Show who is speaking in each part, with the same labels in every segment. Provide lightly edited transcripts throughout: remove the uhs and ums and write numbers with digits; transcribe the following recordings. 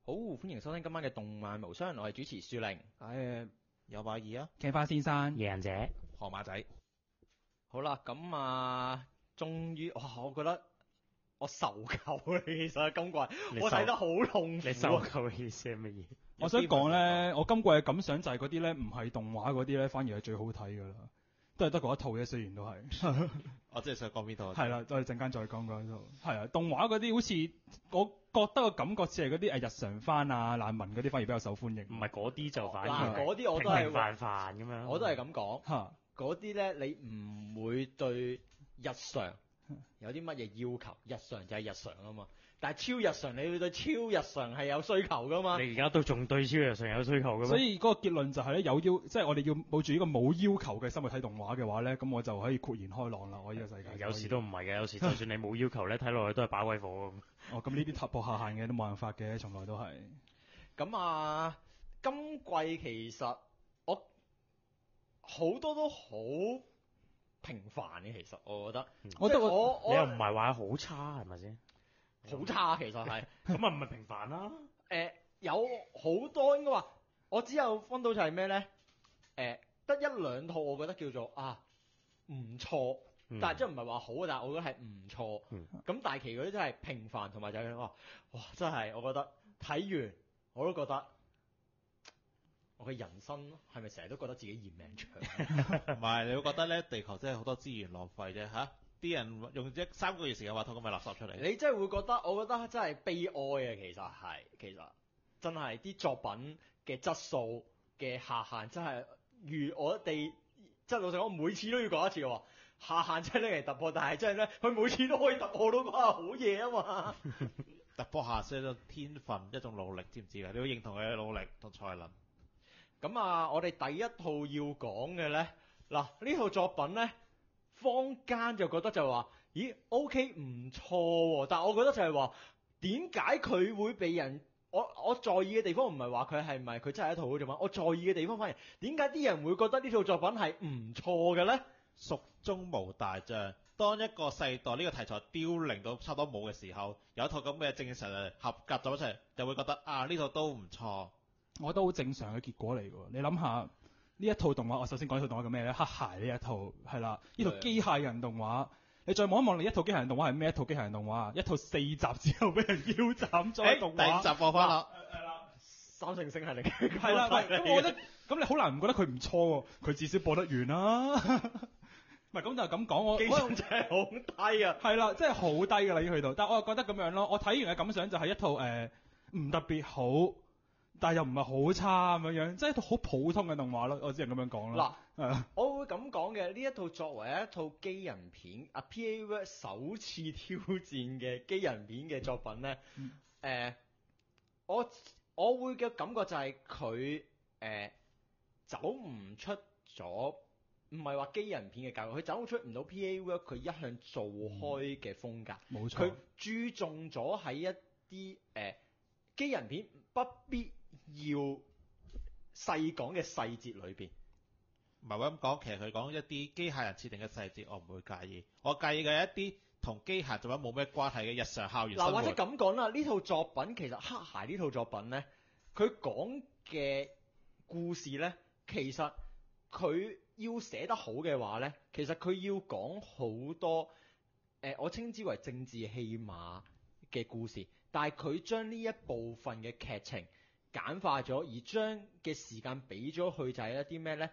Speaker 1: 好，歡迎收聽今晚嘅動漫無雙，我係主持樹玲。
Speaker 2: 有馬爾啊，
Speaker 3: 茄花先生，
Speaker 4: 野人者，
Speaker 2: 河馬仔，
Speaker 1: 好啦，咁終於，我覺得我受夠啦，其實今季我睇得好痛苦。
Speaker 4: 你受夠嘅意思係乜嘢？
Speaker 3: 我想講咧，我今季嘅感想就係嗰啲咧唔係動畫嗰啲咧，反而係最好睇噶啦，都係得嗰一套啫，雖然都係。
Speaker 2: 我真係想講邊套？
Speaker 3: 係啦，我哋陣間再講嗰套。係啊，動畫嗰啲好似我覺得個感覺似係嗰啲日常番啊、難民嗰啲，反而比較受歡迎。
Speaker 4: 唔係嗰啲就反而
Speaker 1: 嗱，嗰啲我都係
Speaker 4: 平平凡咁樣。
Speaker 1: 我都係咁講。
Speaker 3: 嚇，
Speaker 1: 嗰啲咧你唔會對日常有啲乜嘢要求，日常就係日常啊嘛。但係超日常，你要對超日常係有需求噶嘛。
Speaker 4: 你而家都仲對超日常有需求嘅咩？
Speaker 3: 所以嗰個結論就係咧，即係我哋要抱住呢個冇要求嘅心去睇動畫嘅話咧，咁我就可以豁然開朗啦。我呢個世界
Speaker 4: 有時都唔係嘅，有時就算你冇要求咧，睇落去都係把鬼火咁。
Speaker 3: 哦，咁呢啲突破下限嘅都冇辦法嘅，從來都係。
Speaker 1: 咁今季其實我好多都好平凡嘅，其實我覺得。
Speaker 3: 我覺得
Speaker 4: 你又唔係話好差係咪先？
Speaker 1: 好差其實係。
Speaker 4: 咁啊唔係平凡啦。
Speaker 1: 有好多應該話，我只有分到就係咩咧？得一兩套我覺得叫做唔錯，但係即係唔係話好，但係我覺得係唔錯。咁但係其餘嗰啲真係平凡，同埋就係哇真係我覺得睇完我都覺得我嘅人生係咪成日都覺得自己嫌命長？
Speaker 2: 唔係，你會覺得咧地球真係好多資源浪費啫嚇，啲人用3個月時間畫套咁嘅垃圾出嚟。
Speaker 1: 你真係會覺得，我覺得真係悲哀啊！其實真係啲作品嘅質素嘅下限真係如我哋即係老實講，每次都要講一次喎。下限真係拎嚟突破，但係真係咧，佢每次都可以突破到嗰下好嘢啊嘛！
Speaker 2: 突破下先一種天分，一種努力，知唔知啊？你要認同佢嘅努力同才能。
Speaker 1: 咁我哋第一套要講嘅咧，嗱呢套作品咧，坊間就覺得就話，咦 OK 唔錯喎，但係我覺得就係話，點解佢會被人我在意嘅地方唔係話佢係咪佢真係一套好作品，我在意嘅地方反而點解啲人會覺得呢套作品係唔錯嘅咧？
Speaker 2: 蜀中無大將，當一個世代呢個題材凋零到差唔多冇嘅時候，有一套咁嘅正常合格咗出嚟，就會覺得呢套都唔錯。
Speaker 3: 我覺得好正常嘅結果嚟㗎喎。你諗下呢一套動畫，我首先講呢套動畫叫咩咧？黑鞋呢一套係啦，呢套機械人動畫。你再望一望你一套機械人動畫係咩？一套機械人動畫，一套4集之後俾人腰斬咗嘅動畫。
Speaker 2: 第5集播翻啦。
Speaker 3: 係啦，
Speaker 1: 三星星係你嘅。
Speaker 3: 係啦，咁我覺得咁你好難唔覺得佢唔錯喎？佢至少播得完啦。唔係咁就咁講，我
Speaker 1: 基準真係好低啊！
Speaker 3: 係啦，真係好低㗎啦，已經去到。但係我又覺得咁樣咯，我睇完嘅感想就係一套唔特別好，但係又唔係好差咁樣，即係一套好普通嘅動畫咯。我只能咁樣講啦。
Speaker 1: 嗱，我會咁講嘅，呢一套作為一套機人片，PA Works 首次挑戰嘅機人片嘅作品咧，我會嘅感覺就係佢走唔出咗。唔係話機人片嘅教育，佢走出唔到 PA Works 佢一向做開嘅風格。
Speaker 3: 冇錯。
Speaker 1: 佢注重咗喺一啲機人片不必要細講嘅細節裏邊。
Speaker 2: 唔係咁講，其實佢講一啲機械人設定嘅細節，我唔會介意。我介意嘅一啲同機械作品冇咩關係嘅日常校園生活。
Speaker 1: 或者咁講啦，呢套作品其實黑鞋呢套作品呢，佢講嘅故事呢，其實佢要寫得好嘅話呢，其實佢要講好多我稱之為政治戲碼嘅故事，但係佢將呢一部分嘅劇情簡化咗，而將嘅時間俾咗佢就係一啲咩呢？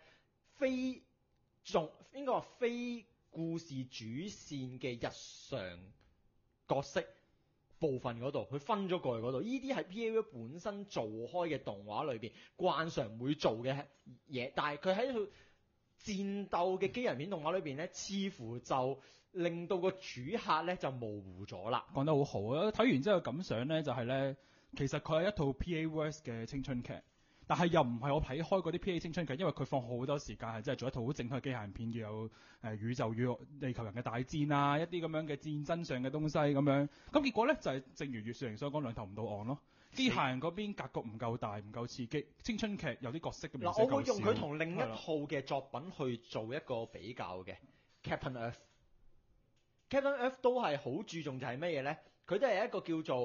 Speaker 1: 應該話非故事主線嘅日常角色部分嗰度，佢分咗過去嗰度。呢啲係 PA 本身做開嘅動畫裏邊慣常會做嘅嘢，但係佢喺度戰鬥嘅機人片動畫裏邊咧，似乎就令到個主客咧就模糊咗啦。
Speaker 3: 講得好好啊！睇完之後感想咧就係咧，其實佢係一套 PA Works 嘅青春劇，但係又唔係我睇開嗰啲 PA 青春劇，因為佢放好多時間係真係做一套好正統嘅機械人片，叫有宇宙與地球人嘅大戰啊，一啲咁樣嘅戰爭上嘅東西咁樣。咁結果咧就係、正如葉樹玲所講，兩頭唔到岸咯。機械人嗰邊格局唔夠大，唔夠刺激。青春劇有啲角色嘅描寫夠少。
Speaker 1: 我會用佢同另一套嘅作品去做一個比較嘅 Captain Earth。Captain Earth 都係好注重就係乜嘢咧？佢都係一個叫做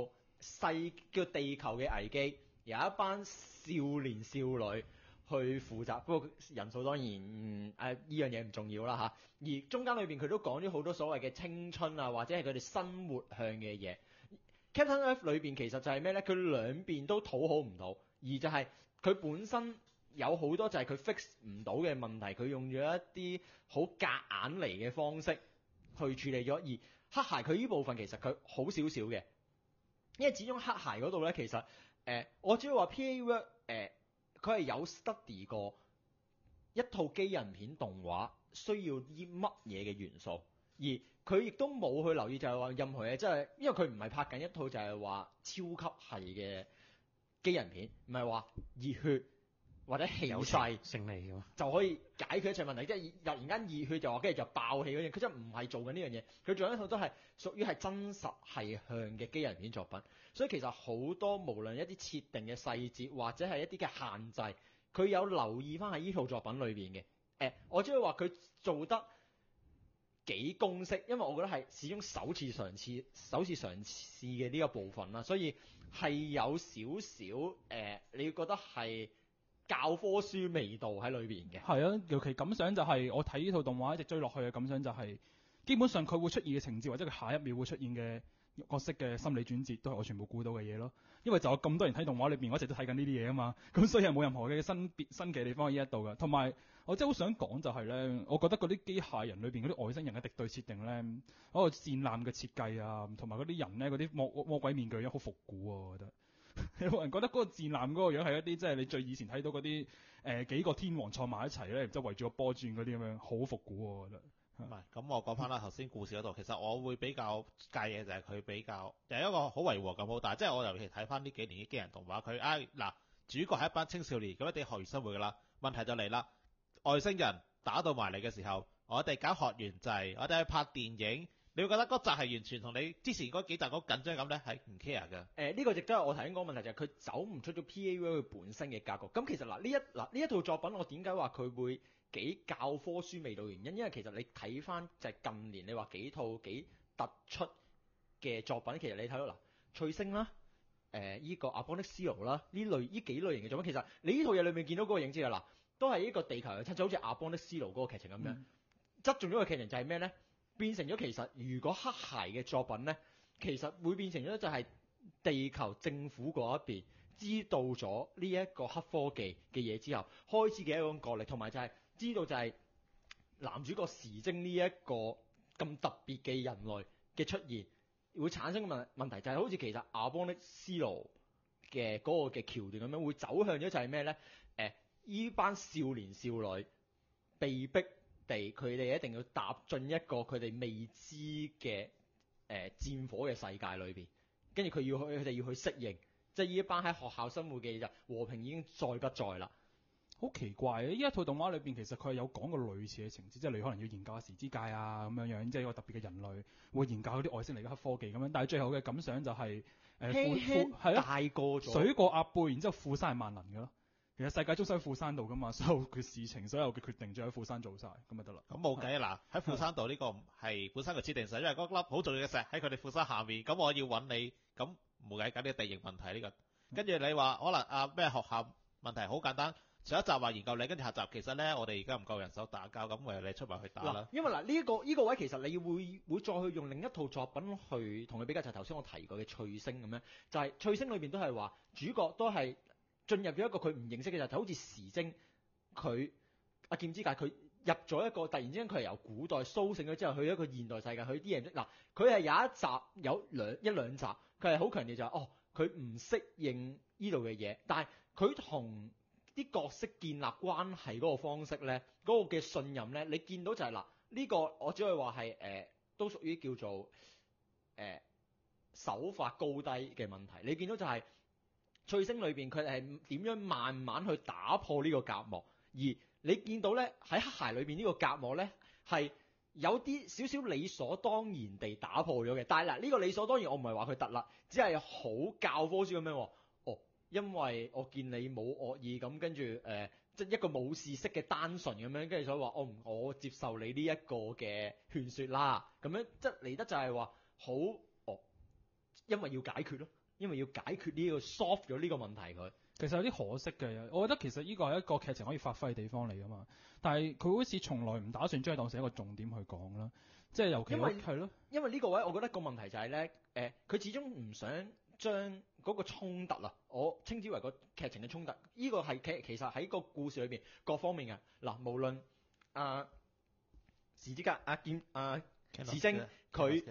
Speaker 1: 叫地球嘅危機，有一班少年少女去負責，不過人數當然呢樣嘢唔重要啦嚇。而中間裏邊佢都講咗好多所謂嘅青春啊，或者係佢哋生活向嘅嘢。Captain Earth 裏邊其實就係咩呢？佢兩邊都討好唔到，而就係佢本身有好多就係佢 fix 唔到嘅問題，佢用咗一啲好夾硬嚟嘅方式去處理咗。而黑鞋佢呢部分其實佢好少少嘅，因為始終黑鞋嗰度呢，其實我只要話 PA Work 佢係有 study 過一套機人片動畫需要啲乜嘢嘅元素，而佢亦都冇去留意就係話任何嘢，即係因為佢唔係拍緊一套就係話超級係嘅機人片，唔係話熱血或者氣勢
Speaker 4: 勝利㗎嘛。
Speaker 1: 就可以解決一切問題，即係突然間熱血就話跟住就爆氣嗰樣，佢真係唔係做緊呢樣嘢，佢做緊一套都係屬於係真實係向嘅機人片作品，所以其實好多無論一啲設定嘅細節或者係一啲嘅限制，佢有留意翻喺呢套作品裏邊嘅。我只係話佢做得幾公式，因為我覺得係始終首次嘗試嘅呢個部分啦，所以係有少少你覺得係教科書味道喺裏邊嘅。
Speaker 3: 係啊，尤其感想就係、我睇呢套動畫一直追落去嘅感想就係、基本上佢會出現嘅情節或者佢下一秒會出現嘅角色嘅心理轉折都係我全部估到嘅嘢咯。因為就有咁多人睇動畫裏邊，我一直都睇緊呢啲嘢啊嘛，咁所以係冇任何嘅新嘅地方喺呢一度嘅。同埋我真係好想講就係咧，我覺得嗰啲機械人裏邊嗰啲外星人嘅敵對設定咧，嗰個戰艦嘅設計啊，同埋嗰啲人咧嗰啲魔鬼面具樣好復古啊，我覺得。有冇人覺得嗰個戰艦嗰個樣係一啲即係你最以前睇到嗰啲幾個天王坐埋一齊咧，然之後圍住個波轉嗰啲咁樣，好復古啊，我覺得。
Speaker 2: 唔係，咁我講翻啦，頭先故事嗰度，其實我會比較介意嘅就係佢比較有一個好違和感好大，即係我尤其睇翻呢幾年啲機人動畫，佢嗱主角係一班青少年，咁一定學園生活㗎啦。問題就嚟啦，外星人打到埋嚟嘅時候，我哋搞學園祭，我哋去拍電影，你會覺得嗰集係完全同你之前嗰幾集嗰緊張感咧係唔 care 嘅。
Speaker 1: 呢個亦都係我頭先講問題，就係佢走唔出咗 PA Work 佢本身嘅格局。咁其實呢一套作品，我點解話佢會幾教科書味道嘅原因？因為其實你睇翻就係近年你話幾套幾突出嘅作品，其實你睇到嗱，翠星啦，依個阿邦的 Zero 啦，呢幾類型嘅作品，其實你呢套嘢裏面見到嗰個影子啊，嗱，都係一個地球嘅親，就好似阿邦的 Zero 嗰個劇情咁樣。側重咗個劇情就係咩咧？變成咗其實如果黑鞋嘅作品咧，其實會變成咗就係地球政府嗰一邊知道咗呢一個黑科技嘅嘢之後，開始嘅一種角力，同埋就係知道就係男主角時精呢一個咁特別嘅人類嘅出現，會產生嘅問題就係好似其實阿邦的斯路嘅嗰個嘅橋段咁樣，會走向咗就係咩咧？依班少年少女被逼地，佢哋一定要踏進一個佢哋未知嘅戰火嘅世界裏邊，跟住佢哋要去適應，即係呢一班喺學校生活嘅就和平已經再不在啦。
Speaker 3: 好奇怪嘅，呢一套動畫裏邊其實佢係有講過類似嘅情節，即係你可能要研究下時之界啊咁樣樣，即係一個特別嘅人類會研究嗰啲外星嚟嘅黑科技咁樣。但係最後嘅感想就係
Speaker 1: 輕大過咗，
Speaker 3: 水過鴨背，然之後富山係萬能嘅咯。其實世界中心喺富山度噶嘛，所有嘅事情、所有嘅決定，就喺富山做晒，咁咪得啦。
Speaker 2: 咁冇計啊！嗱，喺富山度呢個係本身個設定上，因為嗰粒好重要嘅石喺佢哋富山下面，咁我要揾你，咁冇計，緊啲地形問題呢個。跟住你話可能咩學校問題好簡單，上一集話研究你，跟住下集其實咧我哋而家唔夠人手打交，咁唯有你出埋去打啦。
Speaker 1: 因為嗱呢個位其實你會再去用另一套作品去同佢比較，就係頭先我提過嘅翠星咁樣，就係翠星裏邊都係話主角都係進入咗一個佢唔認識嘅就好似時精佢阿劍之界，佢入咗一個突然之間佢係由古代甦醒咗之後去一個現代世界，佢啲嘢嗱佢係有一集有一兩集佢係好強調就係佢唔適應呢度嘅嘢，但係佢同啲角色建立關係嗰個方式咧，嗰個嘅信任咧，你見到就係嗱呢個我只可以話係都屬於叫做手法高低嘅問題。你見到就係翠星裏邊佢係點樣慢慢去打破呢個隔膜，而你見到咧喺黑鞋裏邊呢個隔膜咧係有啲少少理所當然地打破咗嘅。但係嗱呢個理所當然我唔係話佢突啦，只係好教科書咁樣。因為我見你冇惡意咁，跟住即係一個冇事式嘅單純咁樣，跟住所以話我接受你呢一個嘅勸説啦，咁樣即係嚟得就係話好因為要解決咯。 因為要解決呢個 solve 咗呢個問題佢。
Speaker 3: 其實有啲可惜嘅，我覺得其實呢個係一個劇情可以發揮嘅地方嚟噶嘛，但係佢好似從來唔打算將佢當成一個重點去講啦，即係尤其
Speaker 1: 因為
Speaker 3: 係咯，
Speaker 1: 因為呢個位，我覺得個問題就係咧，佢始終唔想將嗰個衝突啊，我稱之為個劇情嘅衝突，呢個係其實喺個故事裏邊各方面嘅嗱，無論時之間時精佢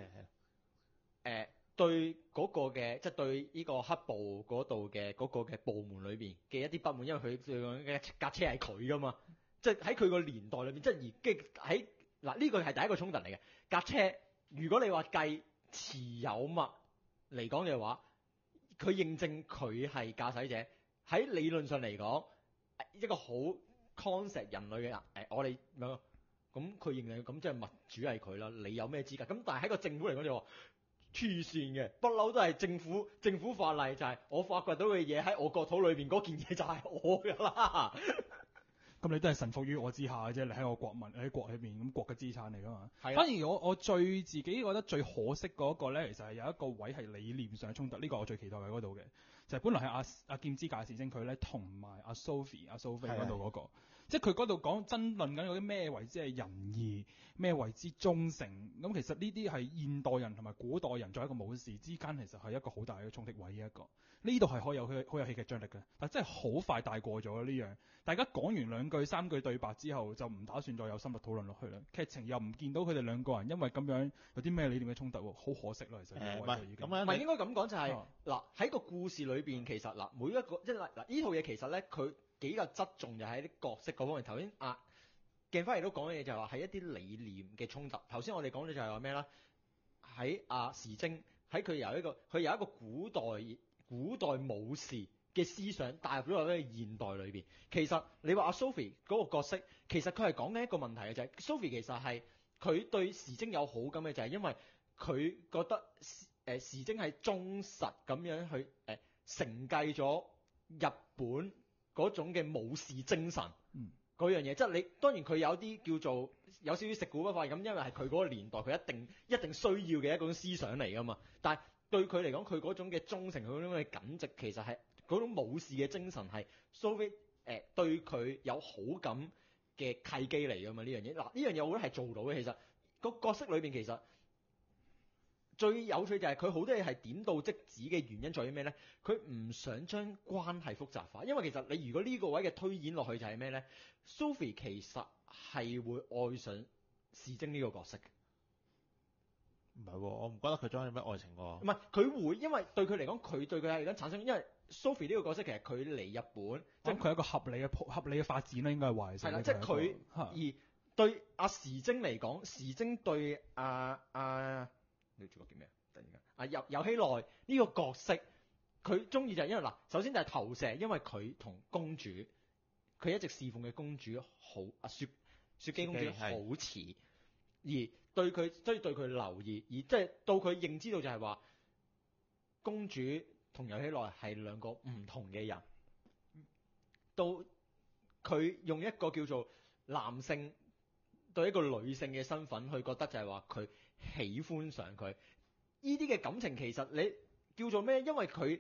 Speaker 1: 對嗰個嘅即係對呢個黑暴嗰度嘅嗰個嘅部門裏邊嘅一啲不滿，因為佢嘅架車係佢噶嘛，即係喺佢個年代裏邊，即係而喺嗱呢個係第一個衝突嚟嘅架車。如果你話計持有物嚟講嘅話，佢認證佢係駕駛者，喺理論上嚟講，一個好 concept 人類嘅我哋咁佢認定咁即係物主係佢啦，你有咩資格？咁但係喺個政府嚟講就話黐線嘅，不嬲都係政府法例就係我發掘到嘅嘢喺我國土裏邊嗰件嘢就係我㗎啦。
Speaker 3: 咁你都係臣服於我之下嘅啫，你喺我國民喺國裏邊咁國嘅資產嚟噶嘛。
Speaker 1: 係啊
Speaker 3: 反而我自己覺得最可惜嗰個咧，其實係有一個位係理念上嘅衝突，呢個我最期待喺嗰度嘅，就係本來係阿劍之介時精佢咧同埋阿 Sophie 嗰度嗰個。即係佢嗰度講爭論緊嗰啲咩為之係仁義，咩為之忠誠。咁其實呢啲係現代人同埋古代人作為一個武士之間，其實係一個好大嘅衝突位一個。呢度係好有戲劇張力嘅，但真係好快帶過咗呢樣。大家講完兩句三句對白之後，就唔打算再有深入討論落去啦。劇情又唔見到佢哋兩個人因為咁樣有啲咩理念嘅衝突喎，好可惜咯。其實
Speaker 2: 唔係咁樣，
Speaker 1: 唔係應該咁講就係嗱喺個故事裏邊，其實嗱每一個即係嗱呢套嘢其實咧佢幾個側重就喺啲角色嗰方面。頭先鏡花亦都講嘅嘢就係話係一啲理念嘅衝突。頭先我哋講咗就係話咩啦？喺時精喺佢由一個古代武士嘅思想帶入咗喺個現代裏邊。其實你話Sophie 嗰個角色，其實佢係講緊一個問題嘅就係Sophie其實係佢對時精有好感嘅，就係因為佢覺得時精係忠實咁樣去承繼咗日本嗰種嘅武士精神，嗰樣嘢，即係你當然佢有啲叫做有少少食古不化咁，因為係佢嗰個年代佢一定需要嘅一種思想嚟噶嘛。但係對佢嚟講，佢嗰種嘅忠誠，佢嗰種嘅耿直，其實係嗰種武士嘅精神係 Sophie 對佢有好感嘅契機嚟噶嘛。呢樣嘢嗱，呢樣嘢我覺得係做到嘅。其實個角色裏邊其實最有趣就係佢好多嘢係點到即止嘅原因在於咩呢？佢唔想將關係複雜化，因為其實你如果呢個位嘅推演落去就係咩呢？ Sophie 其實係會愛上時精呢個角色嘅。
Speaker 2: 唔係喎，我唔覺得佢裝有咩愛情喎。
Speaker 1: 唔係佢會，因為對佢嚟講，佢對佢係咁產生，因為 Sophie 呢個角色其實佢嚟日本，
Speaker 3: 即係佢係一個合理嘅發展啦，應該係話係。
Speaker 1: 係啦，即係佢而對時精嚟講，時精對你主角叫咩？突然間遊希奈呢個角色，佢中意就係因為嗱，首先就係投射，因為佢同公主，佢一直侍奉嘅公主好雪姬公主好似，而對佢所以對佢留意，而即係到佢認知到就係話公主同遊希奈係兩個唔同嘅人，到佢用一個叫做男性對一個女性嘅身份去覺得就係話佢喜歡上佢，呢啲嘅感情其實你叫做咩？因為佢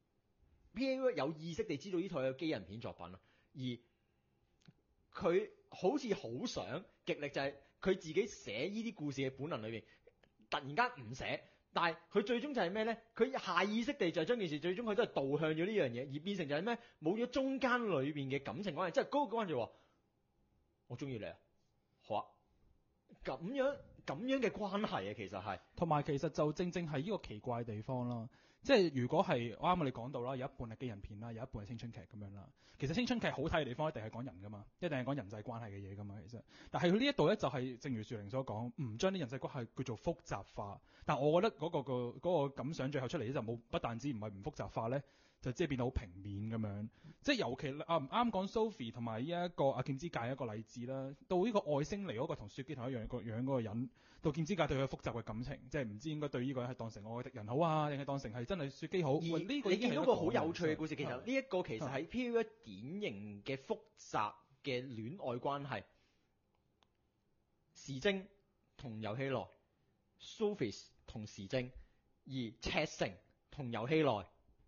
Speaker 1: PA 有意識地知道呢套係個基人片作品啊，而佢好似好想極力就係佢自己寫呢啲故事嘅本能裏邊，突然間唔寫，但係佢最終就係咩呢？佢下意識地就係將件事最終佢都係導向咗呢樣嘢，而變成就係咩？冇咗中間裏邊嘅感情關係，即係嗰個關係就話我中意你啊，好啊，咁樣嘅關係啊，其實係
Speaker 3: 同埋其實就正係呢個奇怪嘅地方啦。即係如果係啱我哋講到啦，有一半係基人片啦，有一半係青春劇咁樣啦。其實青春劇好睇嘅地方一定係講人噶嘛，一定係講人際關係嘅嘢噶嘛。其實，但係佢呢一度咧就係正如樹玲所講，唔將啲人際關係叫做複雜化。但我覺得嗰個感想最後出嚟咧就冇，不但止唔係唔複雜化咧，就即係變到好平面咁樣。即係尤其啱講 Sophie 同埋呢一個阿劍之介一個例子啦。到呢個外星嚟嗰個同雪姬同一樣個樣嗰個人，到劍之介對佢複雜嘅感情，即係唔知應該對呢個人係當成我嘅敵人好啊，定係當成係真係雪姬好？
Speaker 1: 而呢個你見到個好有趣嘅故事，其實呢一個其實係 PV 典型嘅複雜嘅戀愛關係。時精同遊希奈 ，Sophie 同時精，而赤城同遊戲內，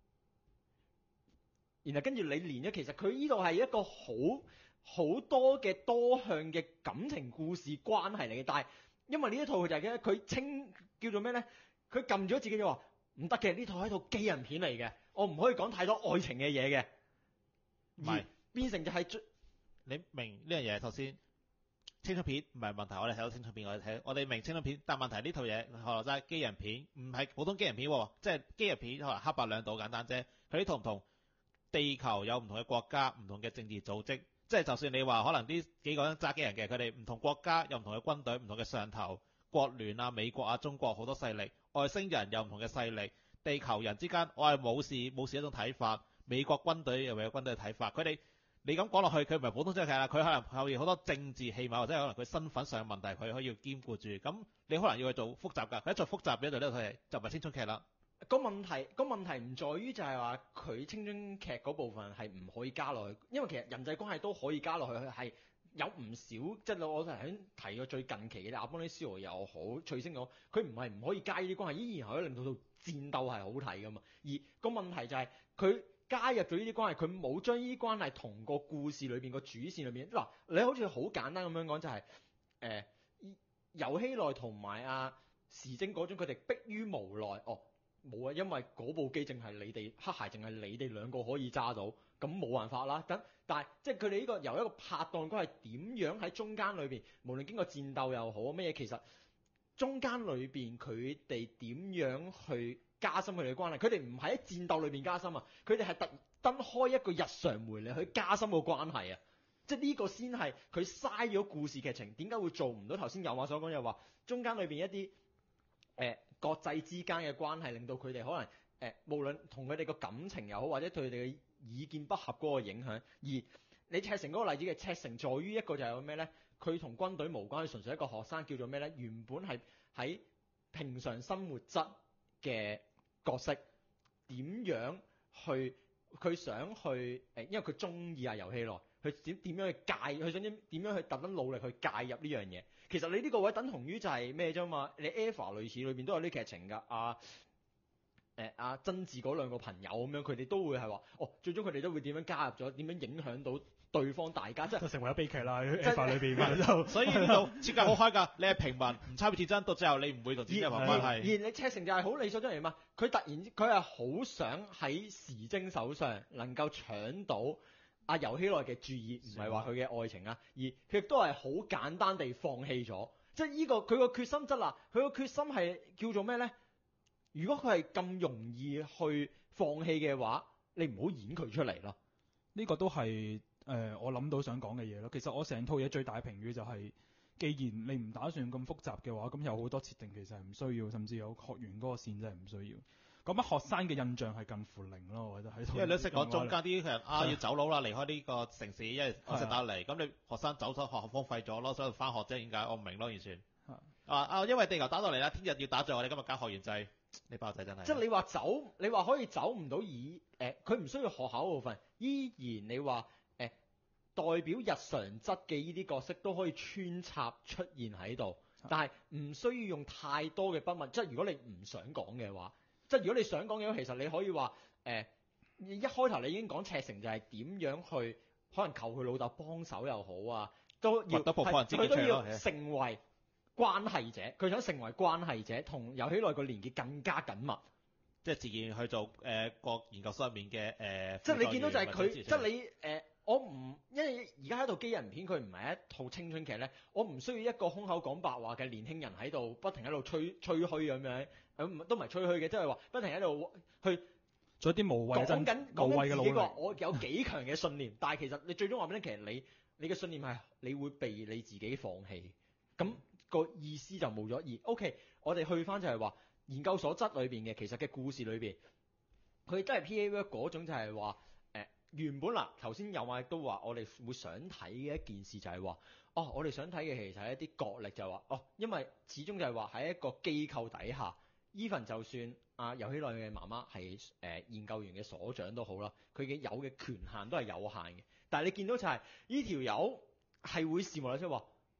Speaker 1: 然後跟住你連咗，其實佢呢度係一個好多嘅多向嘅感情故事關係嚟嘅，但係因為呢一套就係佢叫做咩呢？佢撳咗自己就話唔得嘅，呢套係一套基人片嚟嘅，我唔可以講太多愛情嘅嘢嘅，
Speaker 2: 唔係
Speaker 1: 變成就係
Speaker 2: 你明呢樣嘢，首先青春片唔係問題，我哋睇到青春片，我哋明青春片，但問題呢套嘢可能真係基人片，唔係普通基人片喎，即係基人片可能黑白兩道簡單啫。佢呢套唔同，地球有唔同嘅國家、唔同嘅政治組織，即係就算你話可能呢幾個人揸機人嘅，佢哋唔同國家有唔同嘅軍隊、唔同嘅上頭，國聯啊、美國啊、中國好多勢力，外星人有唔同嘅勢力，地球人之間我係冇事一種睇法，美國軍隊又有軍隊嘅睇法，佢哋。你咁講落去，佢唔係普通真係啦，佢可能後面好多政治戲碼，或者可能佢身份上嘅問題，佢可以要兼顧住。咁你可能要去做複雜㗎，佢一做複雜嘅就呢套就唔係青春劇啦。
Speaker 1: 個問題唔在於就係話佢青春劇嗰部分係唔可以加落去，因為其實人際關係都可以加落去，係有唔少即係我頭先提過最近期嘅阿邦尼斯羅又好，翠星又好，佢唔係唔可以加呢啲關係，依然可以令到套戰鬥係好睇㗎嘛。而個問題就係佢加入咗呢啲關係，佢冇將呢啲關係同個故事裏邊個主線裏邊嗱，你好似好簡單咁樣講就係遊戲內同埋時精嗰種，佢哋迫於無奈冇啊，因為嗰部機淨係你哋黑鞋，淨係你哋兩個可以揸到，咁冇辦法啦。但係即係佢哋呢個由一個拍檔關係點樣喺中間裏邊，無論經過戰鬥又好咩嘢，其實中間裏邊佢哋點樣去加深佢哋嘅關係，佢哋唔係喺戰鬥裏邊加深啊，佢哋係特登開一個日常回嚟去加深個關係啊，即係呢個先係佢嘥咗故事劇情，點解會做唔到頭先有話所講，又話中間裏邊一啲國際之間嘅關係，令到佢哋可能無論同佢哋個感情又好，或者對佢哋嘅意見不合嗰個影響，而你赤城嗰個例子嘅赤城在於一個就係咩呢？佢同軍隊無關，佢純粹一個學生叫做咩呢？原本係喺平常生活質嘅角色，點樣去佢想去因為佢中意遊戲內，佢點樣去佢想點樣去特登努力去介入呢樣嘢。其實你呢個位等同於就係咩啫嘛？你 EVA 類似裏邊都有啲劇情㗎，真嗣嗰兩個朋友咁樣，佢哋都會係話最終佢哋都會點樣加入咗，點樣影響到對方大家，即係
Speaker 3: 就成為咗悲劇啦喺 EVA 裏邊就。
Speaker 2: 所以呢度設計好開㗎，你係平民唔參與戰爭，到最後你唔會同戰爭有關係。
Speaker 1: 而你赤城就係好理所當然嘛，佢係好想喺時精手上能夠搶到遊戲內嘅注意，唔係話佢嘅愛情啊，而佢亦都係好簡單地放棄咗，即係呢個佢個決心質啦，佢個決心係叫做咩呢？如果佢係咁容易去放棄嘅話，你唔好演佢出嚟咯。
Speaker 3: 呢個都係我諗到想講嘅嘢咯。其實我成套嘢最大嘅評語就係，既然你唔打算咁複雜嘅話，咁有好多設定其實係唔需要，甚至有學員嗰個線真係唔需要。咁學生嘅印象係近乎零咯，我覺得喺度。
Speaker 2: 因為你識講中間啲人要走佬啦，離開呢個城市，因為我識打嚟，咁你學生走咗，學校荒廢咗咯，所以翻學啫，點解？我唔明咯，完全。因為地球打到嚟啦，聽日要打仗，我哋今日搞學員制，你包仔真係。
Speaker 1: 即係你話走，你話可以走唔到佢唔需要學校部分，依然你話代表日常質嘅呢啲角色都可以穿插出現喺度，但係唔需要用太多嘅筆墨。即係如果你唔想講嘅話，即係如果你想講嘅話，其實你可以話一開頭你已經講赤城就係點樣去可能求佢老豆幫手又好啊，都要佢都要成為關係者，佢想成為關係者，同遊戲內個連結更加緊密，
Speaker 2: 即係自然去做個研究室入面嘅
Speaker 1: 即係你見到就係佢，即係你我唔因為而家喺度基人片，佢唔係一套青春劇咧，我唔需要一個空口講白話嘅年輕人喺度不停喺度吹虛咁樣，都唔係吹虛嘅，即係話不停喺度去
Speaker 3: 做一啲無謂
Speaker 1: 講緊自己個我有幾強嘅信念，但係其實你最終話俾你聽，其實你嘅信念係你會被你自己放棄，咁個意思就冇咗。而 OK， 我哋去翻就係話研究所質裏邊嘅其實嘅故事裏邊，佢真係 PA work 嗰種就係話原本嗱頭先有話都話我哋會想睇嘅一件事就係話我哋想睇嘅其實係一啲角力，就係話因為始終就係話喺一個機構底下 even 就算遊戲內嘅媽媽係研究員嘅所長都好啦，佢嘅有嘅權限都係有限嘅，但係你見到就係呢條友係會視無禮，即係話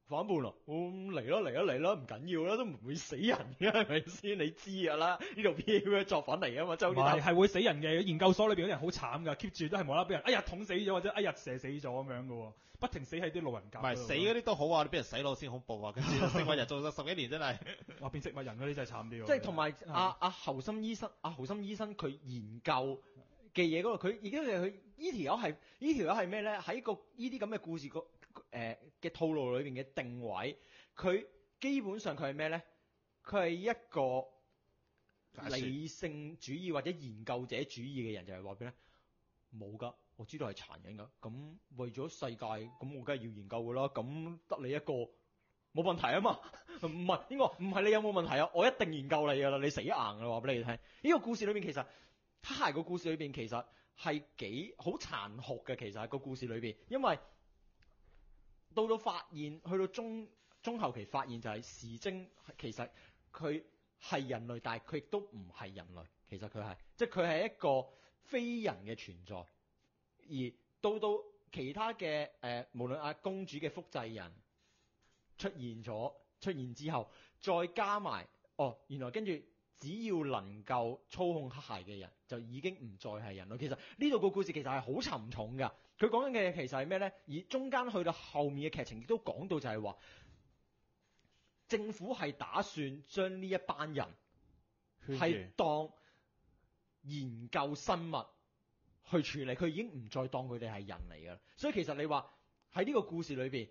Speaker 1: 反叛啦，嚟啦，唔緊要啦，都唔會死人嘅，係咪先？你知㗎啦，呢度 PA 作品嚟㗎嘛，周
Speaker 3: 唔係係會死人嘅，研究所裏邊啲人好慘㗎，keep 住都係無啦啦俾人捅死咗或者射死咗咁樣㗎喎，不停死喺啲路人甲。
Speaker 2: 唔係死嗰啲都好啊，你俾人洗腦先恐怖啊！跟住食物人做咗10幾年真係，
Speaker 3: 哇變植物人嗰啲真係慘啲喎。
Speaker 1: 即係同埋阿侯森醫生佢研究嘅嘢嗰度，佢已經係佢呢條友係咩咧？喺個呢啲咁嘅故事嘅套路裏邊嘅定位，佢基本上佢係咩咧？佢係一個理性主義或者研究者主義嘅人，就係話俾咧冇㗎，我知道係殘忍㗎。咁為咗世界，咁我梗係要研究㗎啦。咁得你一個冇問題啊嘛？唔係應該唔係你有冇問題啊？我一定研究你㗎啦，你死硬㗎啦！話俾你聽，呢個故事裏邊其實黑鞋個故事裏邊其實係幾好殘酷嘅。其實係個故事裏邊，因為到發現去到中後期發現就係時精其實佢係人類，但係佢亦都唔係人類。其實佢係即係佢係一個非人嘅存在。而到其他嘅無論公主嘅複製人出現之後，再加埋原來跟住只要能夠操控黑鞋嘅人，就已經唔再係人類。其實呢度個故事其實係好沉重㗎。佢講緊嘅其實係咩呢？而中間去到後面嘅劇情亦都講到就係話，政府係打算將呢一班人係當研究生物去處理，佢已經唔再當佢哋係人嚟㗎啦。所以其實你話喺呢個故事裏邊，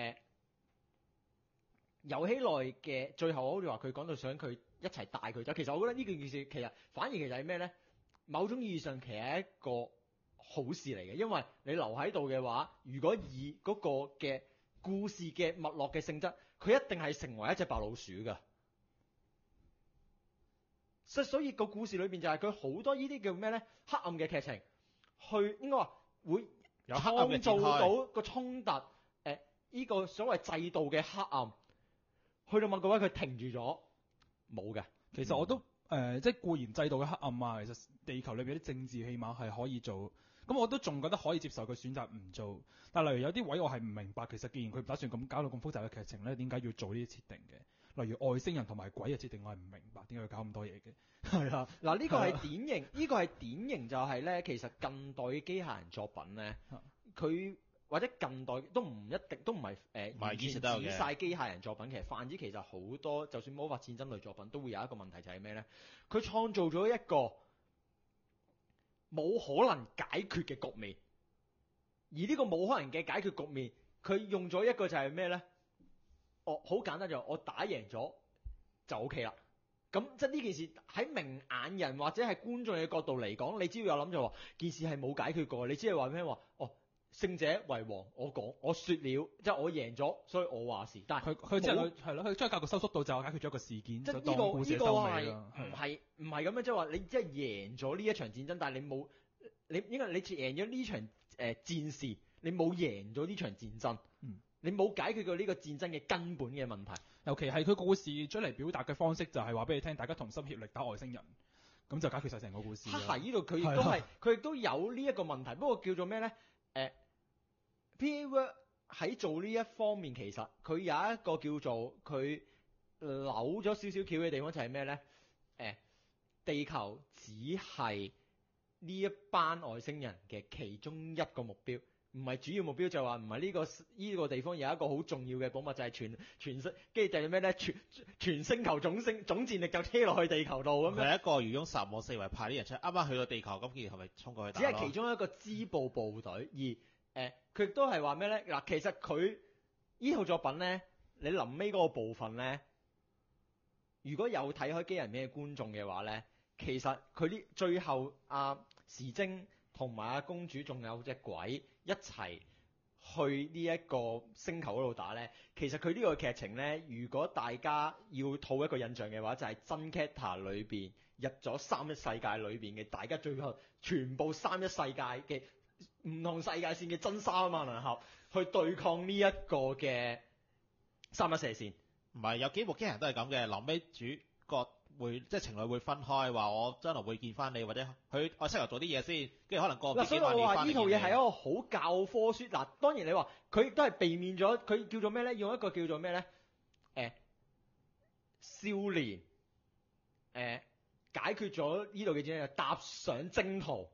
Speaker 1: 遊戲內嘅最後好似話佢講到想佢一齊帶佢走。其實我覺得呢件事其實反而其實係咩呢？某種意義上其實係一個好事嚟嘅，因為你留喺度嘅話，如果以嗰個嘅故事嘅脈絡嘅性質，佢一定係成為一隻白老鼠㗎。所以個故事裏邊就係佢好多呢啲叫咩呢？黑暗嘅劇情，去應該話會創造到個衝突。呢個所謂制度嘅黑暗，去到某個位佢停住咗，冇嘅。
Speaker 3: 其實我都即係固然制度嘅黑暗啊，其實地球裏邊啲政治起碼係可以做，咁我都仲覺得可以接受佢選擇唔做。但係例如有啲位我係唔明白，其實既然佢唔打算咁搞到咁複雜嘅劇情咧，點解要做呢啲設定嘅？例如外星人同埋鬼嘅設定，我係唔明白點解要搞咁多嘢嘅。係啊，
Speaker 1: 嗱呢個係典型，呢個係典型就係咧，其實近代嘅機械人作品咧，佢或者近代都唔一定，都唔係完全指晒機械人作品。其實泛指其實好多，就算魔法戰爭類作品都會有一個問題就係咩咧？佢創造咗一個冇可能解決嘅局面，而呢個冇可能嘅解決局面，佢用咗一個就係咩咧？好簡單就我打贏咗就 OK 啦。咁即係呢件事喺明眼人或者係觀眾嘅角度嚟講，你只要有諗就話件事係冇解決過，你只係話咩話？勝者為王，我説了，即係我贏咗，所以我話事。但係
Speaker 3: 佢即係係咯，佢將格局收縮到就解決咗一個事件，
Speaker 1: 即係
Speaker 3: 呢個故事收尾啦。
Speaker 1: 唔係咁樣，即係話你即係贏咗呢一場戰爭，但係你冇應該你贏咗呢場戰事，你冇贏咗呢場戰爭。你冇解決過呢個戰爭嘅根本嘅問題。
Speaker 3: 尤其係佢個故事出嚟表達嘅方式，就係話俾你聽，大家同心協力打外星人，咁就解決晒成個故事。
Speaker 1: 黑鞋呢度佢亦都有呢一個問題，不過叫做咩咧？PA Works 喺做呢一方面，其實佢有一個叫做佢扭咗少少橋嘅地方，就係咩咧？地球只係呢一班外星人嘅其中一個目標。唔係主要目標，就話唔係呢個地方有一個好重要嘅寶物，就係全星，跟住就係咩咧？全星球總戰力就車落去地球度咁樣。
Speaker 2: 係一個漁翁撒網四圍派啲人出，啱啱去到地球，咁然後咪衝過去打。
Speaker 1: 只係其中一個支部部隊，而佢亦都係話咩咧？嗱，其實佢呢套作品咧，你臨尾嗰個部分咧，如果有睇開機人片嘅觀眾嘅話咧，其實佢呢最後時精同埋公主仲有隻鬼一齊去呢一個星球嗰度打呢。其實佢呢個劇情呢，如果大家要套一個印象嘅話，就係真 Cata 裏邊入咗三一世界裏邊嘅，大家最後全部三一世界嘅唔同世界線嘅真三萬能俠去對抗呢一個嘅三一射線。
Speaker 2: 唔係有幾部機人都係咁嘅，臨尾主角會即係情侶會分開，話我將來會見翻你，或者我出嚟做啲嘢先，跟住可能過
Speaker 1: 嗱，所以
Speaker 2: 幾萬
Speaker 1: 我話呢套
Speaker 2: 年翻嚟見你
Speaker 1: 嘢係一個好教科書。嗱，當然你話佢亦都係避免咗佢叫做咩咧？用一個叫做咩咧？少年解決咗呢度嘅戰爭，就踏上征途。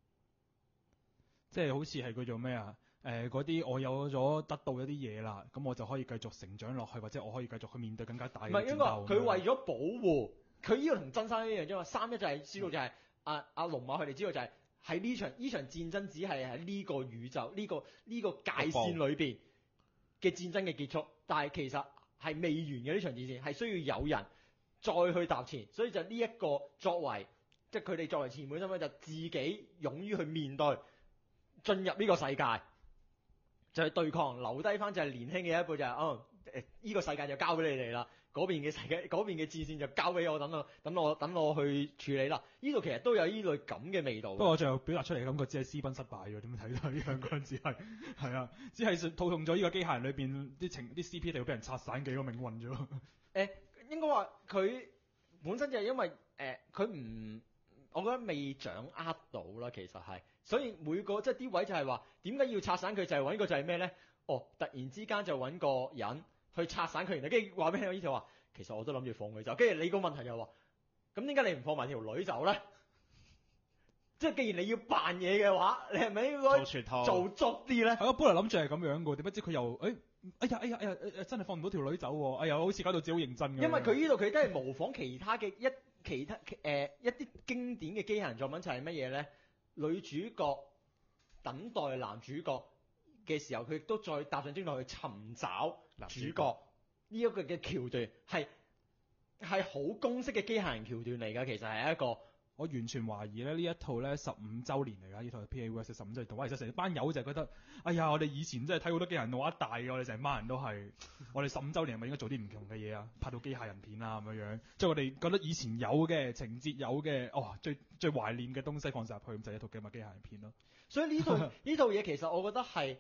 Speaker 3: 即係好似係叫做咩啊？嗰啲我有咗得到一啲嘢啦，咁我就可以繼續成長落去，或者我可以繼續去面對更加大嘅
Speaker 1: 唔係應該話
Speaker 3: 戰鬥。
Speaker 1: 佢為咗保護佢呢個同真三一樣啫嘛。三一就係知道就係阿龍馬佢哋知道就係喺呢場戰爭只係喺呢個宇宙呢個界線裏邊嘅戰爭嘅結束，但係其實係未完嘅呢場戰線係需要有人再去踏前，所以就呢一個作為即係佢哋作為前輩身份就自己勇於去面對進入呢個世界。就係對抗，留低翻就係年輕嘅一輩就係呢個世界就交俾你哋啦，嗰邊嘅世界嗰邊嘅戰線就交俾我，等我去處理啦。呢度其實都有呢類咁嘅味道。
Speaker 3: 不過我最後表達出嚟嘅感覺只係私奔失敗喎，點睇到呢兩個只係係啊，只係套用咗呢個機械人裏邊啲 CP 一定要俾人拆散幾個命運啫。
Speaker 1: 應該話佢本身就係因為佢唔，我覺得未掌握到啦，其實係。所以每個即係啲位就係話點解要拆散佢，就係揾個就係咩咧？突然之間就揾個人去拆散佢，然後跟住話俾你聽，呢就話其實我都諗住放佢走。跟住你個問題就話，咁點解你唔放埋條女走咧？即係既然你要扮嘢嘅話，你係咪應該做足啲咧？
Speaker 3: 係咯，本來諗住係咁樣嘅，點不知佢又哎呀，真係放唔到條女走喎！哎呀，好似搞到自己好認真咁。
Speaker 1: 因為佢呢度佢都係模仿其他嘅一啲經典嘅機械人作品，就係乜嘢咧？女主角等待男主角嘅時候，佢亦都再踏上征途去尋找主角呢一個嘅橋段，係好公式嘅機械人橋段嚟㗎。其實係一個
Speaker 3: 我完全懷疑咧呢一套咧15週年嚟㗎，呢套 PAVS 15週年動畫，其實成班友就係覺得，哎呀，我哋以前真係睇好多機械人動畫大嘅，我哋成班人都係，我哋15週年係咪應該做啲唔同嘅嘢啊？拍到機械人片啊咁樣，即係我哋覺得以前有嘅情節有嘅，最懷念嘅東西放晒入去，咁就係一套機械人片咯。
Speaker 1: 所以呢套嘢其實我覺得係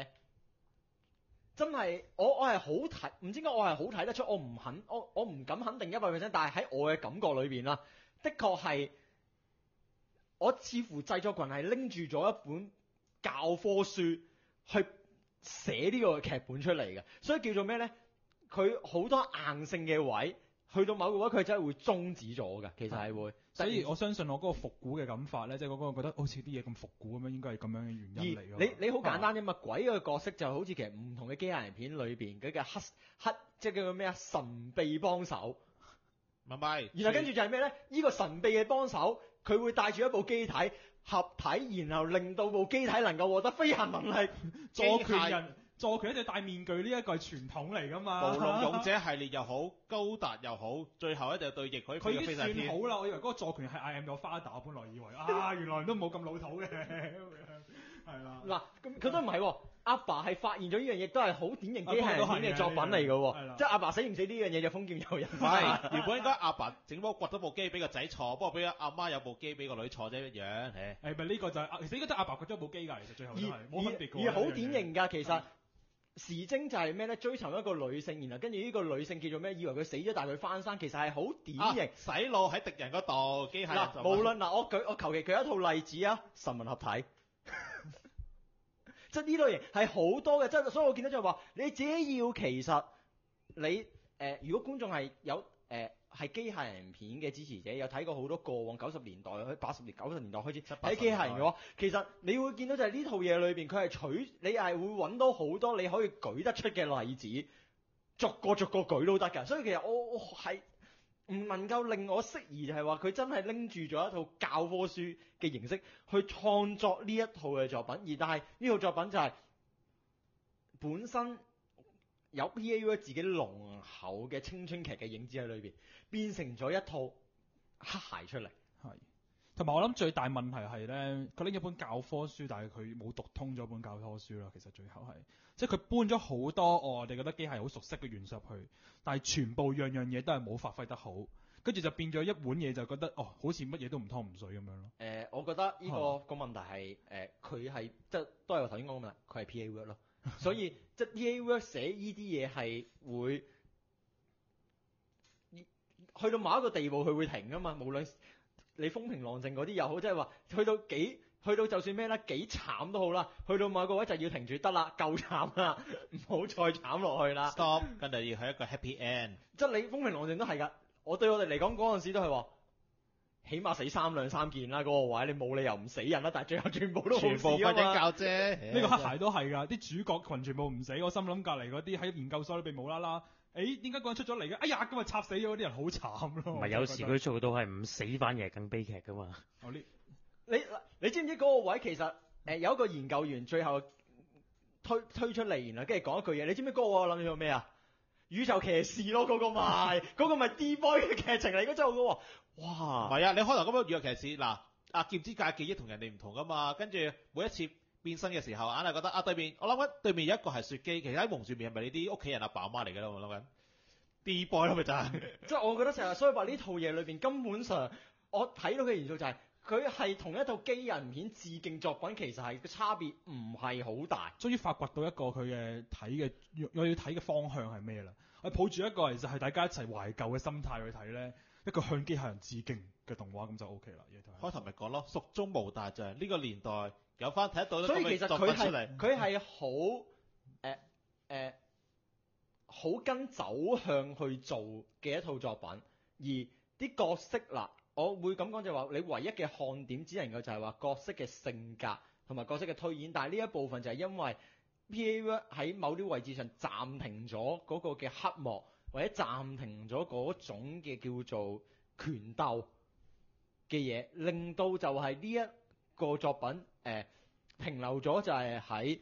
Speaker 1: 真係我係好睇，唔知點解我係好睇得出，我唔敢肯定100%，但係喺我嘅感覺裏邊啦，的確係我似乎製作群係拎住咗一本教科書去寫呢個劇本出嚟嘅，所以叫做咩咧？佢好多硬性嘅位，去到某個位佢真係會終止咗嘅，其實係會。
Speaker 3: 所以我相信我嗰個復古嘅感法咧，即係嗰個覺得好似啲嘢咁復古咁樣，應該係咁樣嘅原因嚟㗎。
Speaker 1: 你好簡單啫嘛，鬼嘅角色就好似其實唔同嘅機械人片裏邊嗰個黑即係叫做咩啊，神秘幫手。
Speaker 2: 唔係，
Speaker 1: 然後跟住就係咩咧？呢個神秘嘅幫手，佢會帶住一部機體合體，然後令到部機體能夠獲得飛行能力。
Speaker 3: 助拳一定戴面具，呢一個係傳統嚟㗎嘛。
Speaker 2: 無龍勇者系列又好，高達又好，最後一定對翼佢
Speaker 3: 佢已經
Speaker 2: 飛上天。
Speaker 3: 算好啦，我以為嗰個助拳係 I am your father，我本來以為原來都冇咁老土嘅，係啦。
Speaker 1: 嗱，佢都唔係喎，阿爸係發現咗呢樣嘢，都係好典型機械人片嘅作品嚟㗎喎。即係阿爸死唔死呢樣嘢就封建有人。
Speaker 2: 唔係，原本應該阿爸整波掘咗部機俾個仔坐，不過俾阿媽有部機俾個女坐啫一樣。
Speaker 3: 咪呢個就係其實應該得阿爸掘咗部機㗎，其實最後都係冇分別㗎。
Speaker 1: 而好典型㗎，其實。時精就係咩咧？追尋一個女性，然後跟住呢個女性叫做咩？以為佢死咗，但係佢翻生，其實係好典型。
Speaker 2: 洗腦喺敵人嗰度，機械人
Speaker 1: 嗱，無論嗱，我求其舉一套例子啊，神魂合體，即係呢類型係好多嘅，即係所以我見到就係話，你只要其實你如果觀眾係有係機械人片嘅支持者，有睇過好多過往90年代、80年、90年代開始睇機械人嘅話，其實你會見到就係呢套嘢裏邊，佢係你係會揾到好多你可以舉得出嘅例子，逐個舉都得㗎。所以其實我係唔能夠令我適宜，就係話佢真係拎住咗一套教科書嘅形式去創作呢一套嘅作品，而但係呢套作品就係本身有 PAV 自己濃厚嘅青春劇嘅影子喺裏邊，變成咗一套黑鞋出嚟。
Speaker 3: 係，同埋我諗最大問題係咧，佢拎一本教科書，但係佢冇讀通咗本教科書啦。其實最後係，即係佢搬咗好多我哋覺得機械好熟悉嘅元素入去，但係全部樣嘢都係冇發揮得好，跟住就變咗一碗嘢就覺得好似乜嘢都唔湯唔水咁樣咯。
Speaker 1: 我覺得呢個問題係佢係即係都係我頭先講嘅問題，佢係 PA Work 咯。所以即係 PA Work 寫呢啲嘢係會去到某一個地步佢會停噶嘛，無論你風平浪靜嗰啲又好，即係話去到就算咩咧幾慘都好啦，去到某個位就要停住得啦，夠慘啦，唔好再慘落去啦。
Speaker 2: stop， 跟住要係一個 happy end。
Speaker 1: 即係你風平浪靜都係㗎，對我哋嚟講嗰陣時都係話，起碼死3兩3件啦嗰個位，你冇理由唔死人啦，但係最後全部都冇
Speaker 2: 全部
Speaker 1: 事啊
Speaker 2: 瞓緊
Speaker 1: 嘛。
Speaker 2: 覺啫。
Speaker 3: 呢個黑鞋都係㗎，啲主角群全部唔死，我心諗隔離嗰啲喺研究所裏邊無啦啦，點解個人出咗嚟嘅？哎呀，今日插死咗嗰啲人好慘咯。
Speaker 4: 唔係有時佢做到係唔死反而係更悲劇㗎嘛。
Speaker 1: 你知唔知嗰個位其實有一個研究員最後推出嚟，然後跟住講一句嘢，你知唔知嗰個我諗住做咩啊？宇宙騎士咯，嗰個咪 D-Boy 嘅劇情嚟嘅，真係我話，
Speaker 2: 唔
Speaker 1: 哇！
Speaker 2: 係啊，你可能咁樣宇宙騎士嗱，劍之界記憶同人哋唔同噶嘛，跟住每一次變身嘅時候，硬係覺得對面，我諗緊對面有一個係雪姬，其實喺蒙住面係咪你啲屋企人阿爸阿媽嚟㗎啦？我諗緊 D-Boy 咯，咪就係。
Speaker 1: 即係我覺得就係，所以話呢套嘢裏邊根本上我睇到嘅元素就係佢係同一套機人片致敬作品，其實係個差別唔係好大。
Speaker 3: 終於發掘到一個佢嘅睇嘅，我要睇嘅方向係咩啦？我抱住一個其實係大家一齊懷舊嘅心態去睇咧，一個向機械人致敬嘅動畫咁就 OK 啦。
Speaker 2: 開頭咪講咯，蜀中無大將呢個年代有翻睇得到
Speaker 1: 所以其實
Speaker 2: 作品出嚟，
Speaker 1: 佢係好跟走向去做嘅一套作品，而啲角色嗱，我會咁講就係話，你唯一嘅看點只能夠就係話角色嘅性格同埋角色嘅推演，但係呢一部分就係因為 PA 喺某啲位置上暫停咗嗰個嘅黑幕，或者暫停咗嗰種嘅叫做權鬥嘅嘢，令到就係呢一個作品停留咗就係喺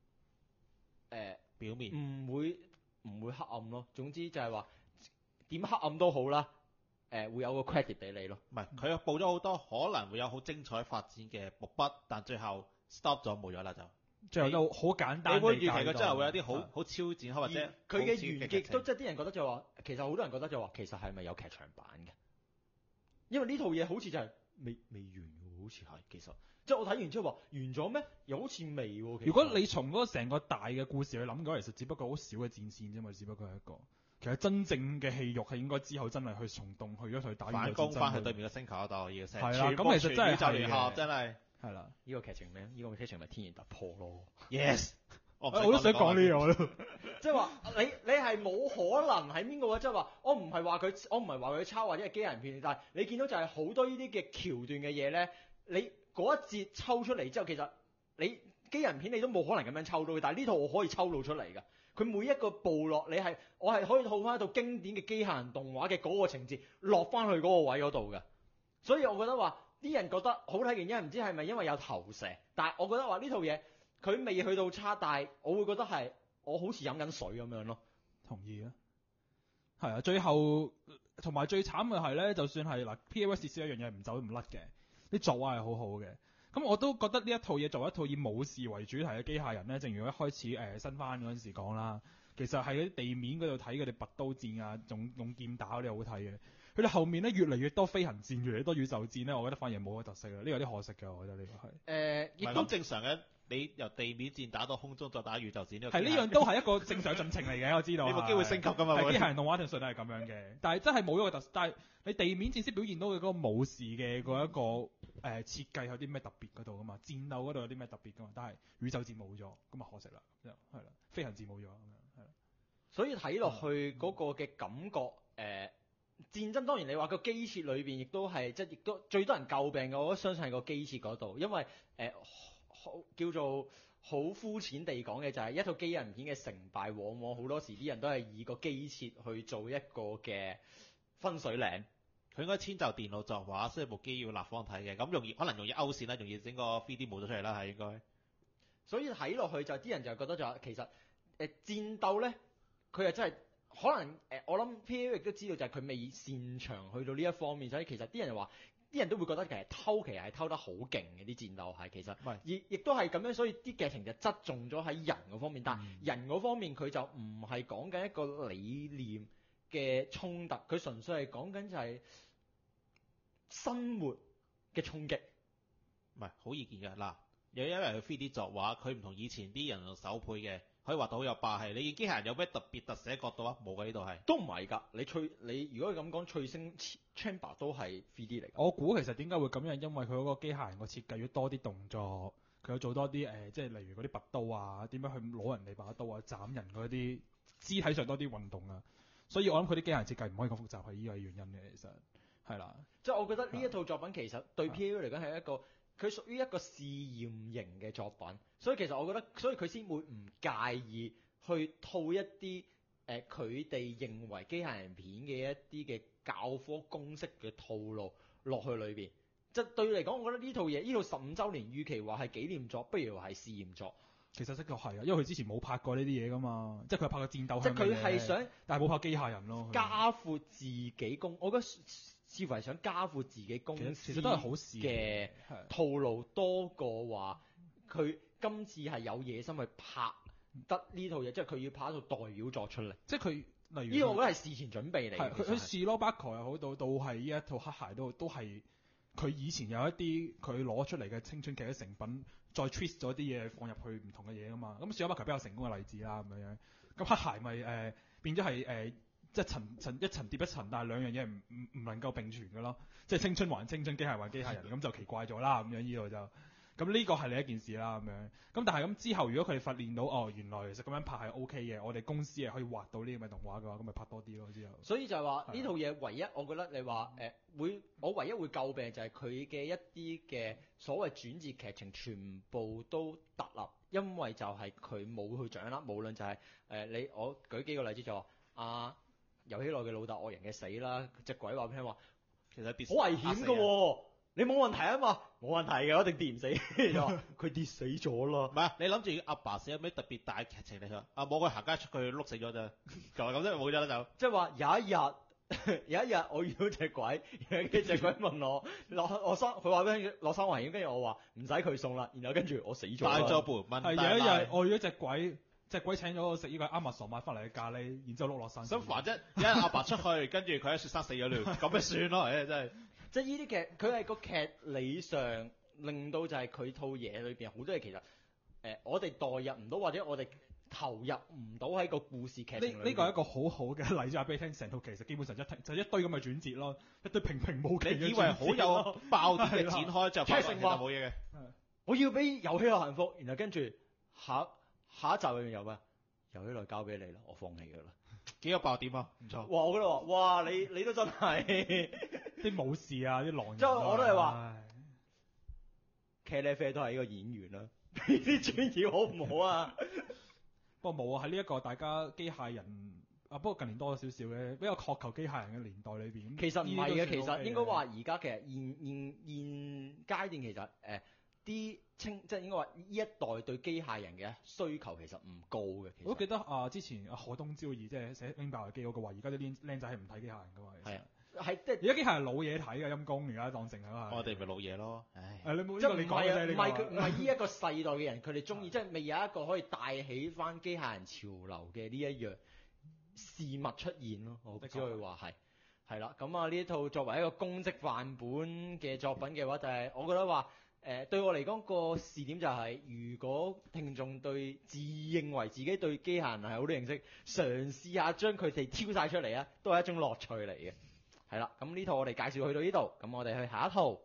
Speaker 2: 表面
Speaker 1: 唔會黑暗咯。總之就係話點黑暗都好啦，會有個 credit 俾你咯。
Speaker 2: 唔係佢報咗好多可能會有好精彩發展嘅伏筆，但最後 stop 咗冇咗啦就。
Speaker 3: 最後都好簡單。
Speaker 2: 你會預期佢真係會有啲好超展開或者
Speaker 1: 佢嘅完結都即係啲人覺得就話，其實好多人覺得就話，其實係咪有劇場版嘅？因為呢套嘢好似就係未完喎，好似係其實。即係我睇完之後話完咗咩？又好似未喎。
Speaker 3: 如果你從嗰個成個大嘅故事去諗嘅話，其實只不過好少嘅戰線啫嘛，只不過係一個。其實真正嘅戲肉係應該之後真係去蟲洞去咗去打
Speaker 2: 反攻翻去對面嘅星球嗰度要成。
Speaker 3: 係啦，咁其實真係
Speaker 2: 就聯合真係。
Speaker 3: 係啦，
Speaker 1: 呢個劇情咩？呢個劇情咪天然突破咯。
Speaker 2: Yes，我
Speaker 3: 都想講呢樣咯。
Speaker 1: 即係話你係冇可能喺邊個位，即係話我唔係話佢抄或者係機械人片，但係你見到就係好多呢啲嘅橋段嘅嘢咧，你嗰一節抽出嚟之後，其實你機械人片你都冇可能咁樣抽到嘅，但係呢套我可以抽到出嚟㗎。佢每一個部落，我係可以套翻一套經典嘅機械人動畫嘅嗰個情節落翻去嗰個位嗰度嘅，所以我覺得話啲人覺得好睇嘅原因唔知係咪因為有投射，但係我覺得話呢套嘢佢未去到差，但係我會覺得係我好似飲緊水咁樣咯。
Speaker 3: 同意啊，係啊，最後同埋最慘嘅係咧，就算係嗱 PAS 設施一樣嘢唔走唔甩嘅，啲作畫係好好嘅。咁我都覺得呢一套嘢作為一套以武士為主題嘅機械人咧，正如我一開始新番嗰陣時講啦，其實喺地面嗰度睇佢哋拔刀戰啊，用劍打嗰啲好睇嘅。佢哋後面咧越嚟越多飛行戰，越嚟越多宇宙戰咧，我覺得反而冇乜特色啦。呢個有啲可惜嘅，我覺得呢個係。
Speaker 2: 亦都正常嘅。你由地面戰打到空中再打宇宙戰呢個
Speaker 3: 係呢樣都係一個正常進程嚟嘅，我知道。
Speaker 2: 你冇機會升級㗎嘛？
Speaker 3: 係機械人動畫就順係咁樣嘅，但係真係冇一個特色。但係你地面戰先表現到佢嗰個武士嘅嗰一個設計有啲咩特別嗰度㗎嘛？戰鬥嗰度有啲咩特別㗎嘛？但係宇宙戰冇咗，咁啊可惜啦，係啦，飛行戰冇咗咁樣，係啦。
Speaker 1: 所以睇落去嗰個嘅感覺戰爭當然你話個機設裏邊亦都係即係亦都最多人詬病嘅，我覺得相信係個機設嗰度，因為叫做好膚淺地講嘅就係一套機人片嘅成敗，往往好多時啲人都係以個機設去做一個嘅分水嶺。
Speaker 2: 佢應該遷就電腦作畫，所以部機要立方體嘅，咁可能容易勾線啦，容易整個 3D 模咗出嚟啦，係應該。
Speaker 1: 所以睇落去就啲人就覺得就其實戰鬥咧，佢係真係可能我諗 PA 亦都知道就係佢未擅長去到呢一方面，所以其實啲人話。啲人都會覺得其實其實係偷得好勁嘅啲戰鬥係其實，亦都係咁樣，所以啲劇情就側重咗喺人嗰方面，但係人嗰方面佢就唔係講緊一個理念嘅衝突，佢純粹係講緊就係生活嘅衝擊。
Speaker 2: 唔係好易見㗎嗱，有因為佢 3D 作畫，佢唔同以前啲人用手配嘅， 可以畫到好有霸氣。你見機械人有咩特別特寫角度啊？冇嘅，呢度係。
Speaker 1: 都唔係㗎，你如果咁講，翠星 Chamber 都係 3D 嚟㗎。
Speaker 3: 我估其實點解會咁樣，因為佢嗰個機械人個設計要多啲動作，佢有做多啲即係例如嗰啲拔刀啊，點樣去攞人哋把刀啊，斬人嗰啲肢體上多啲運動啊，所以我諗佢啲機械人設計唔可以咁複雜係呢個原因嘅，其實係啦。
Speaker 1: 即係我覺得呢一套作品其實對 PAU 嚟講係一個佢屬於一個試驗型嘅作品，所以其實我覺得，所以佢先會唔介意去套一啲佢哋認為機械人片嘅一啲嘅教科公式嘅套路落去裏邊。即係對嚟講，我覺得呢套嘢，呢套15週年，與其話係紀念作，不如話係試驗作。
Speaker 3: 其實的確係啊，因為佢之前冇拍過呢啲嘢噶嘛，即係佢拍過戰鬥
Speaker 1: 即係
Speaker 3: 向嘅嘢，
Speaker 1: 佢係想
Speaker 3: 但係冇拍機械人咯。
Speaker 1: 加闊自己我覺得似乎係想加闊自己公司
Speaker 3: 其實都係好事
Speaker 1: 嘅套路多過話佢今次係有野心去拍得呢套嘢，即係佢要拍一套代表作出嚟。
Speaker 3: 即係佢例如
Speaker 1: 呢個我覺得係事前準備嚟嘅。
Speaker 3: 佢試羅巴克又好到係呢一套黑鞋都係佢以前有一啲佢攞出嚟嘅青春劇嘅成品，再 twist 咗啲嘢放入去唔同嘅嘢噶嘛。咁試羅巴克比較成功嘅例子啦咁樣。咁黑鞋咪變咗係即係一層疊一層，但係兩樣嘢唔能夠並存嘅咯。即係青春還青春，機械還機械人，咁就奇怪咗啦。咁樣呢度就咁呢個係另一件事啦。咁樣咁但係咁之後，如果佢哋發現到原來其實咁樣拍係 OK 嘅，我哋公司係可以畫到呢啲咁嘅動畫嘅話，咁咪拍多啲咯。之後
Speaker 1: 所以就係話呢套嘢唯一，我覺得你話我唯一會詬病就係佢嘅一啲嘅所謂轉折劇情全部都突立，因為就係佢冇去掌握，無論就係我舉幾個例子就話遊戲內嘅老豆惡人嘅死啦，隻鬼話俾你聽話，
Speaker 2: 其實跌
Speaker 1: 好危險㗎喎，你冇問題啊嘛，冇問題嘅，我一定跌唔死。就話佢跌死咗啦。
Speaker 2: 唔係你諗住阿爸死有咩特別大嘅劇情嚟㗎？冇佢行街出去碌死咗咋，就係咁啫，冇咗啦就。
Speaker 1: 即係話有一日我遇到隻鬼，然後隻鬼問我佢話俾你落山危險，跟住我話唔使佢送啦，然後跟住我死咗。
Speaker 2: 大咗半問。
Speaker 3: 係有一日我遇到隻鬼請咗我食呢個 Amazon 買翻嚟嘅咖喱，然之後碌落山。
Speaker 2: 想煩啫，有一日阿爸出去，跟住佢喺雪山死咗了，咁咪算咯，真係。
Speaker 1: 即係呢啲劇，佢係個劇理上令到就係佢套嘢裏邊好多嘢其實我哋代入唔到，或者我哋投入唔到喺個故事劇情裏面。
Speaker 3: 呢個係一個好好嘅例子，話俾你聽，成套其實基本上就一堆咁嘅轉折咯，一堆平平無奇嘅轉折。
Speaker 2: 你以為好有爆啲嘅展開就發現冇嘢嘅。
Speaker 1: 我要俾遊戲內幸福，然後跟住下一集裏面有咩？遊戲內交俾你啦，我放棄㗎啦。
Speaker 2: 幾個爆點啊？唔錯。
Speaker 1: 哇！我覺得話，哇！你都真係
Speaker 3: 啲武士啊，啲狼人。
Speaker 1: 即係我都係話，茄喱啡都係呢個演員啦。呢啲專業好唔好啊？
Speaker 3: 不過冇啊，喺呢一個大家機械人不過近年多咗少少嘅比較渴求機械人嘅年代裏邊。
Speaker 1: 其實唔係嘅，其實應該話而家其實現階段其實啲即係應該話呢一代對機械人嘅需求其實唔高嘅。
Speaker 3: 我都記得之前何東昭二即係寫《英爆危機》嗰個話，而家啲僆仔係唔睇機械人㗎嘛。
Speaker 1: 係啊，係即係
Speaker 3: 而家機械人老嘢睇嘅，陰公而家當成係。
Speaker 2: 我哋咪老嘢咯，唉。
Speaker 3: 你冇
Speaker 1: 即係
Speaker 3: 你講嘅，
Speaker 1: 唔係呢一個世代嘅人，佢哋中意即係未有一個可以帶起翻機械人潮流嘅呢一樣事物出現咯。我只可以話係啦。咁啊呢一套作為一個公式範本嘅作品嘅話，就係我覺得話。對我嚟講個試點就係，如果聽眾自認為自己對機械人係好多認識，嘗試下將佢哋挑晒出嚟啊，都係一種樂趣嚟嘅。係啦，咁呢套我哋介紹去到呢度，咁我哋去下一套。